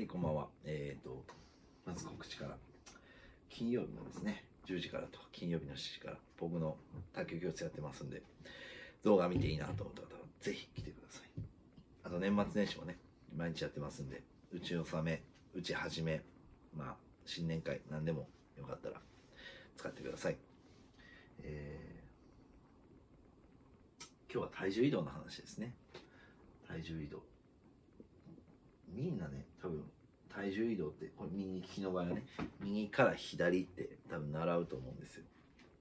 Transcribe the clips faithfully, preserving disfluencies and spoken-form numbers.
はい、こんばんは。えっ、と、まず告知から。金曜日のですね、じゅうじからと金曜日のしちじから僕の卓球教室やってますんで、動画見ていいなと思った方はぜひ来てください。あと年末年始もね、毎日やってますんで、うち納め、うち始め、まあ、新年会、何でもよかったら使ってください。えー、今日は体重移動の話ですね。体重移動。みんなね、多分体重移動ってこれ右利きの場合はね、右から左って多分習うと思うんですよ。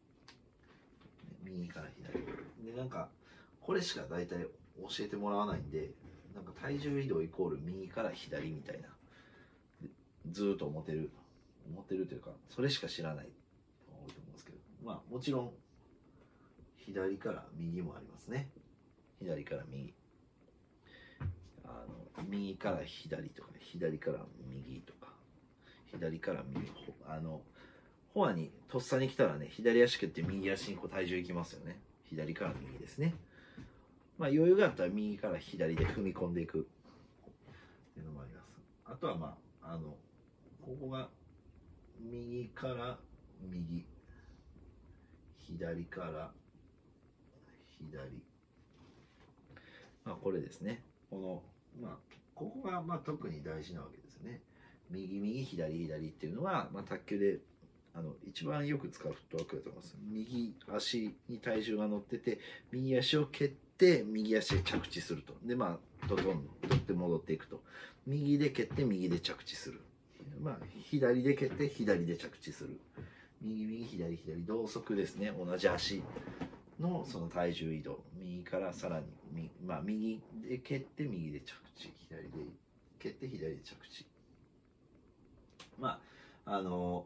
右から左で、なんかこれしか大体教えてもらわないんで、なんか体重移動イコール右から左みたいなずーっと思ってる思ってるというか、それしか知らない人が多いと思うんですけど、まあもちろん左から右もありますね。左から右、あの右から左とか、ね、左から右とか、左から右、あのフォアにとっさに来たらね、左足蹴って右足にこう体重いきますよね。左から右ですね。まあ余裕があったら右から左で踏み込んでいくっていうのもあります。あとはまああのここが右から右、左から左、まあこれですね。このまあここがまあ特に大事なわけですね。右右左左っていうのは、まあ、卓球であの一番よく使うフットワークだと思います。右足に体重が乗ってて、右足を蹴って右足で着地すると。でまあどんどん取って戻っていくと。右で蹴って右で着地する。まあ左で蹴って左で着地する。右右左左同側ですね。同じ足のその体重移動、右からさらに、まあ、右で蹴って右で着地、左で蹴って左で着地。まああの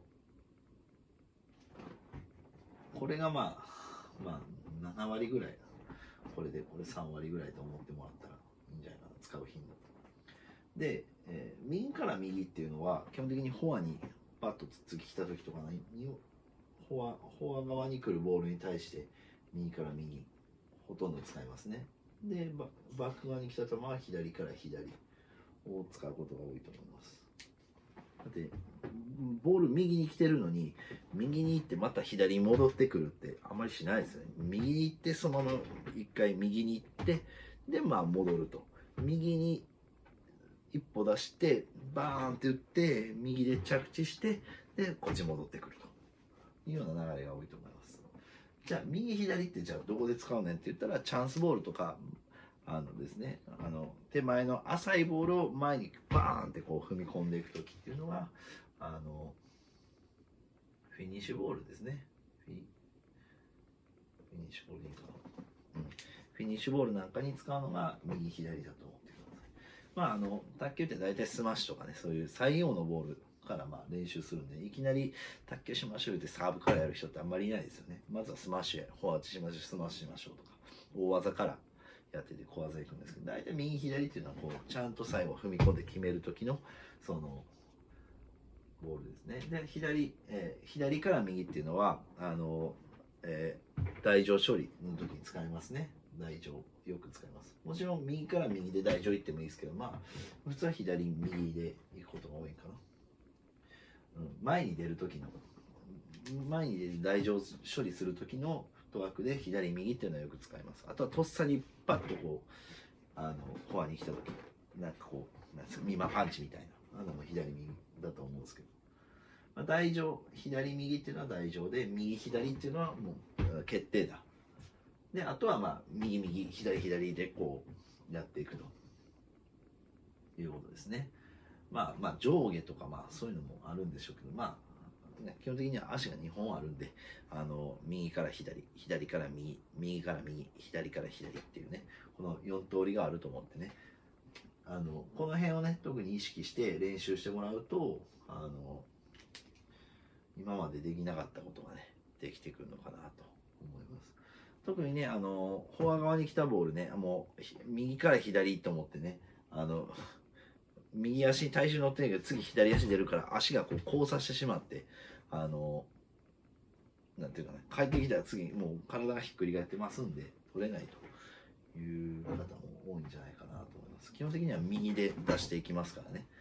これがまあまあななわりぐらい、これでこれさんわりぐらいと思ってもらったらいいんじゃないかな、使う頻度で、えー、右から右っていうのは基本的にフォアにパッとつっつき来た時とかにフォアフォア側に来るボールに対して右から右ほとんど使いますね。でバック側に来た球は左から左を使うことが多いと思います。だってボール右に来てるのに右に行ってまた左に戻ってくるってあんまりしないですよね。右に行ってそのまま一回右に行ってでまあ戻ると、右に一歩出してバーンって打って右で着地してでこっち戻ってくるというような流れが多いと思います。じゃあ右左ってじゃあどこで使うねんって言ったら、チャンスボールとかあのですね、あの手前の浅いボールを前にバーンってこう踏み込んでいく時っていうのはあのフィニッシュボールですね。フィフィニッシュボールでいいかな、うん、フィニッシュボールなんかに使うのが右左だと思ってください。まああの卓球って大体スマッシュとかね、そういう最後のボールからまあ練習するんで、いきなり卓球しましょうってサーブからやる人ってあんまりいないですよね。まずはスマッシュやフォアしましょう、スマッシュしましょうとか大技からやってて小技いくんですけど、大体右左っていうのはこうちゃんと最後踏み込んで決める時のそのボールですね。で左、えー、左から右っていうのはあの、えー、台上処理の時に使いますね。台上よく使います。もちろん右から右で台上行ってもいいですけど、まあ普通は左右で行くことが多いかな。うん、前に出る時の前に出る台上処理する時のフットワークで左右っていうのはよく使います。あとはとっさにパッとこうあのフォアに来た時なんかこうなんですか、ミマパンチみたいなあのも左右だと思うんですけど、まあ、台上左右っていうのは台上で、右左っていうのはもう決定だ。であとはまあ右右左左でこうやっていくということですね。まあまあ上下とかまあそういうのもあるんでしょうけど、まあ、ね、基本的には足がにほんあるんで、あの右から左左から右右から右左から左っていうね、このよん通りがあると思ってね、あのこの辺をね特に意識して練習してもらうと、あの今までできなかったことがねできてくるのかなと思います。特にね、あのフォア側に来たボールね、もう右から左と思ってね、あの右足に体重乗ってるけど次左足出るから足がこう交差してしまって、あのなんていうかね、帰ってきたら次もう体がひっくり返ってますんで取れないという方も多いんじゃないかなと思います。基本的には右で出していきますからね。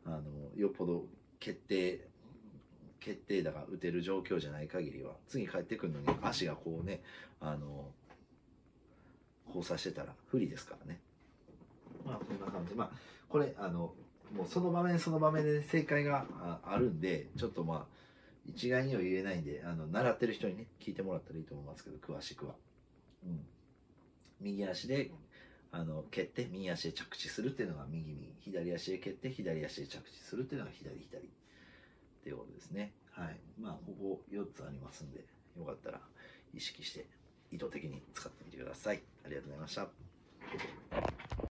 あのよっぽど決定決定打が打てる状況じゃない限りは、次帰ってくるのに足がこうね、あの交差してたら不利ですからね。まあこんな感じ。まあこれあのもうその場面その場面で正解が あ, あるんで、ちょっとまあ一概には言えないんで、あの習ってる人にね聞いてもらったらいいと思いますけど、詳しくは、うん、右足であの蹴って右足で着地するっていうのが右右、左足で蹴って左足で着地するっていうのが左左っていうことですね。はい。まあここよっつありますんで、よかったら意識して意図的に使ってみてください。ありがとうございました。